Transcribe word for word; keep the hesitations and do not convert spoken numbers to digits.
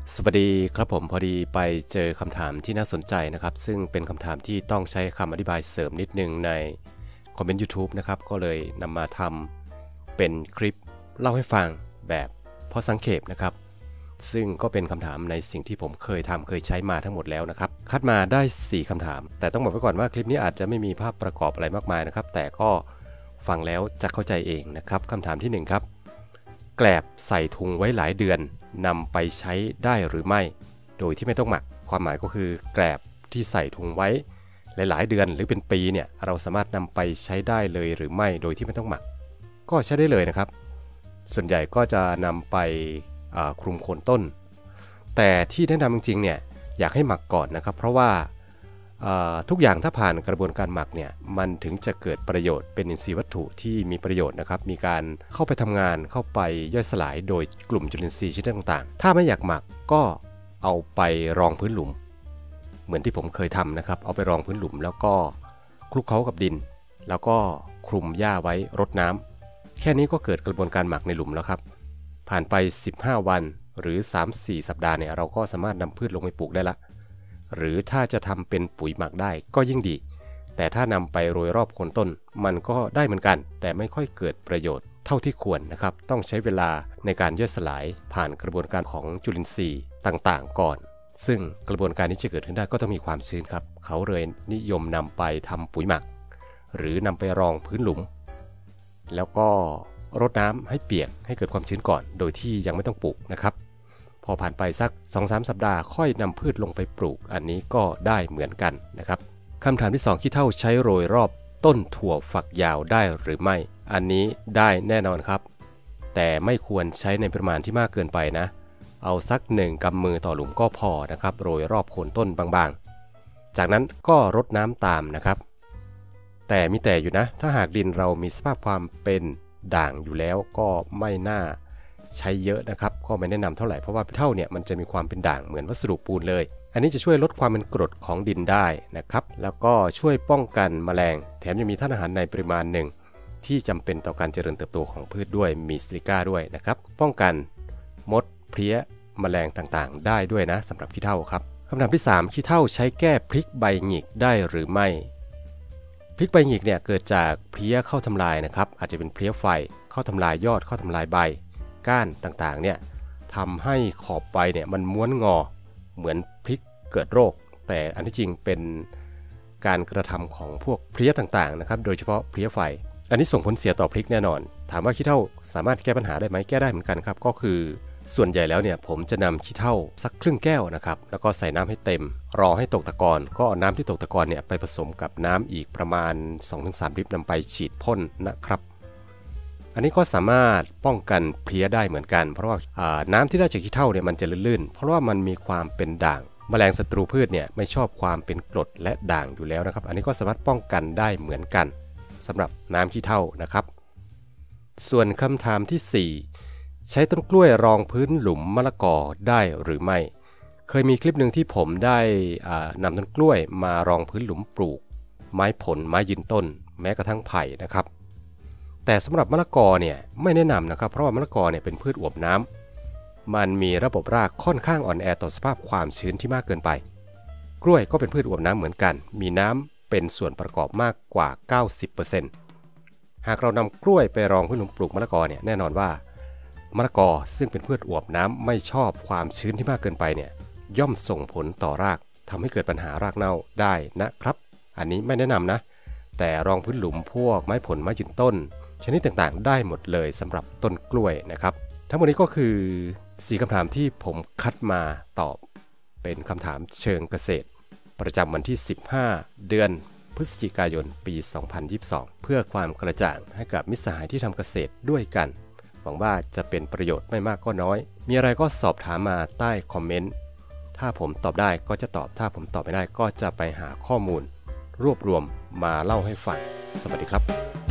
สวัสดีครับผมพอดีไปเจอคำถามที่น่าสนใจนะครับซึ่งเป็นคำถามที่ต้องใช้คำอธิบายเสริมนิดนึงในคอมเมนต์ YouTube นะครับก็เลยนำมาทำเป็นคลิปเล่าให้ฟังแบบพอสังเขปนะครับซึ่งก็เป็นคำถามในสิ่งที่ผมเคยทำเคยใช้มาทั้งหมดแล้วนะครับคัดมาได้สี่คำถามแต่ต้องบอกไว้ก่อนว่าคลิปนี้อาจจะไม่มีภาพประกอบอะไรมากมายนะครับแต่ก็ฟังแล้วจะเข้าใจเองนะครับคำถามที่หนึ่งครับแกลบใส่ถุงไว้หลายเดือนนำไปใช้ได้หรือไม่โดยที่ไม่ต้องหมักความหมายก็คือแกลบที่ใส่ถุงไว้หลายๆเดือนหรือเป็นปีเนี่ยเราสามารถนำไปใช้ได้เลยหรือไม่โดยที่ไม่ต้องหมักก็ใช้ได้เลยนะครับส่วนใหญ่ก็จะนำไปคลุมโคนต้นแต่ที่แนะนำจริงๆเนี่ยอยากให้หมักก่อนนะครับเพราะว่าทุกอย่างถ้าผ่านกระบวนการหมักเนี่ยมันถึงจะเกิดประโยชน์เป็นอินทรีย์วัตถุที่มีประโยชน์นะครับมีการเข้าไปทำงานเข้าไปย่อยสลายโดยกลุ่มจุลินทรีย์ชนิดต่างๆถ้าไม่อยากหมักก็เอาไปรองพื้นหลุมเหมือนที่ผมเคยทำนะครับเอาไปรองพื้นหลุมแล้วก็คลุกเคล้ากับดินแล้วก็คลุมหญ้าไว้รดน้ำแค่นี้ก็เกิดกระบวนการหมักในหลุมแล้วครับผ่านไปสิบห้าวันหรือ สามถึงสี่ สัปดาห์เนี่ยเราก็สามารถนำพืชลงไปปลูกได้ละหรือถ้าจะทำเป็นปุ๋ยหมักได้ก็ยิ่งดีแต่ถ้านำไปโรยรอบโคนต้นมันก็ได้เหมือนกันแต่ไม่ค่อยเกิดประโยชน์เท่าที่ควรนะครับต้องใช้เวลาในการย่อยสลายผ่านกระบวนการของจุลินทรีย์ต่างๆก่อนซึ่งกระบวนการนี้จะเกิดขึ้นได้ก็ต้องมีความชื้นครับเขาเลยนิยมนำไปทำปุ๋ยหมักหรือนำไปรองพื้นหลุมแล้วก็รดน้ำให้เปียกให้เกิดความชื้นก่อนโดยที่ยังไม่ต้องปลูกนะครับพอผ่านไปสัก สองถึงสาม สัปดาห์ค่อยนำพืชลงไปปลูกอันนี้ก็ได้เหมือนกันนะครับคำถามที่สองขี้เถ้าใช้โรยรอบต้นถั่วฝักยาวได้หรือไม่อันนี้ได้แน่นอนครับแต่ไม่ควรใช้ในปริมาณที่มากเกินไปนะเอาสักหนึ่งกำมือต่อหลุมก็พอนะครับโรยรอบโคนต้นบางๆจากนั้นก็รดน้ำตามนะครับแต่มีแต่อยู่นะถ้าหากดินเรามีสภาพความเป็นด่างอยู่แล้วก็ไม่น่าใช้เยอะนะครับก็ไม่แนะนำเท่าไหร่เพราะว่าเท่าเนี่ยมันจะมีความเป็นด่างเหมือนวัสดุปูนเลยอันนี้จะช่วยลดความเป็นกรดของดินได้นะครับแล้วก็ช่วยป้องกันแมลงแถมยังมีธาตุอาหารในปริมาณหนึ่งที่จำเป็นต่อการเจริญเติบโตของพืชด้วยมีซิลิก้าด้วยนะครับป้องกันมดเพลี้ยแมลงต่างๆได้ด้วยนะสำหรับขี้เถ้าครับคำถามที่สามขี้เถ้าใช้แก้พริกใบหงิกได้หรือไม่พริกใบหงิกเนี่ยเกิดจากเพลี้ยเข้าทำลายนะครับอาจจะเป็นเพลี้ยไฟเข้าทำลายยอดเข้าทำลายใบก้านต่างๆเนี่ยทำให้ขอบใบเนี่ยมันม้วนงอเหมือนพริกเกิดโรคแต่อันที่จริงเป็นการกระทำของพวกเพลี้ยต่างๆนะครับโดยเฉพาะเพลี้ยไฟอันนี้ส่งผลเสียต่อพริกแน่นอนถามว่าขี้เถ้าสามารถแก้ปัญหาได้ไหมแก้ได้เหมือนกันครับก็คือส่วนใหญ่แล้วเนี่ยผมจะนำขี้เถ้าสักครึ่งแก้วนะครับแล้วก็ใส่น้ำให้เต็มรอให้ตกตะกอนก็เอาน้ำที่ตกตะกอนเนี่ยไปผสมกับน้ำอีกประมาณ สองถึงสาม ลิตรนำไปฉีดพ่นนะครับอันนี้ก็สามารถป้องกันเพลี้ยได้เหมือนกันเพราะว่าน้ำที่ได้จากขี้เถ้าเนี่ยมันจะลื่นๆเพราะว่ามันมีความเป็นด่างแมลงศัตรูพืชเนี่ยไม่ชอบความเป็นกรดและด่างอยู่แล้วนะครับอันนี้ก็สามารถป้องกันได้เหมือนกันสำหรับน้ำขี้เถ้านะครับส่วนคำถามที่สี่ใช้ต้นกล้วยรองพื้นหลุมมะละกอได้หรือไม่เคยมีคลิปหนึ่งที่ผมได้นำต้นกล้วยมารองพื้นหลุมปลูกไม้ผลไม้ยืนต้นแม้กระทั่งไผ่นะครับแต่สำหรับมะละกอเนี่ยไม่แนะนำนะครับเพราะว่ามะละกอเนี่ยเป็นพืชอวบน้ำมันมีระบบรากค่อนข้างอ่อนแอต่อสภาพความชื้นที่มากเกินไปกล้วยก็เป็นพืชอวบน้ำเหมือนกันมีน้ำเป็นส่วนประกอบมากกว่า เก้าสิบเปอร์เซ็นต์ หากเรานำกล้วยไปรองพื้นหลุมปลูกมะละกอเนี่ยแน่นอนว่ามะละกอซึ่งเป็นพืชอวบน้ำไม่ชอบความชื้นที่มากเกินไปเนี่ยย่อมส่งผลต่อรากทำให้เกิดปัญหารากเน่าได้นะครับอันนี้ไม่แนะนำนะแต่รองพื้นหลุมพวกไม้ผลไม้ยืนต้นชนิดต่างๆได้หมดเลยสำหรับต้นกล้วยนะครับทั้งหมดนี้ก็คือสี่คำถามที่ผมคัดมาตอบเป็นคำถามเชิงเกษตรประจำวันที่สิบห้าเดือนพฤศจิกายนปีสองพันยี่สิบสองเพื่อความกระจ่างให้กับมิตรสหายที่ทำเกษตรด้วยกันหวังว่าจะเป็นประโยชน์ไม่มากก็น้อยมีอะไรก็สอบถามมาใต้คอมเมนต์ถ้าผมตอบได้ก็จะตอบถ้าผมตอบไม่ได้ก็จะไปหาข้อมูลรวบรวมมาเล่าให้ฟังสวัสดีครับ